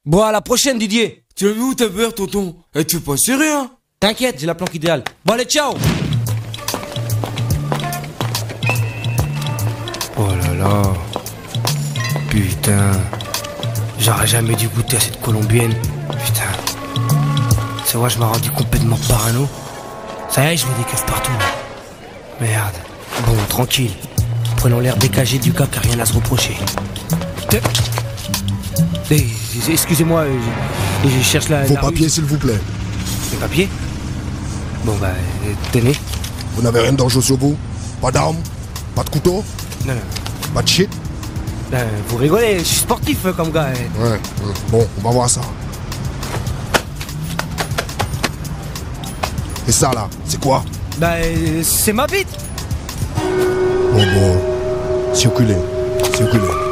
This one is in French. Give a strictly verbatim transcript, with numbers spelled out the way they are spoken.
Bon, à la prochaine, Didier. Tu as vu où ta bière, tonton? Eh, tu veux pas serrer, hein? T'inquiète, j'ai la planque idéale. Bon, allez, ciao. Oh là là. Putain. J'aurais jamais dû goûter à cette colombienne. Putain. C'est vrai, je m'en rendu complètement parano. Ça y est, je vois des keufs partout. Merde. Bon, tranquille. Prenons l'air dégagé du gars qui a rien à se reprocher. Eh, excusez-moi, je, je cherche la... Vos la papiers, s'il vous plaît. Les papiers? Bon, bah, tenez. Vous n'avez rien de dangereux sur vous? Pas d'armes? Pas de couteau? Non, non. Pas de shit? Ben, vous rigolez, je suis sportif comme gars. Hein. Ouais, bon, on va voir ça. Et ça, là, c'est quoi? Ben, c'est ma bite. Bon, bon, circulez, circulez.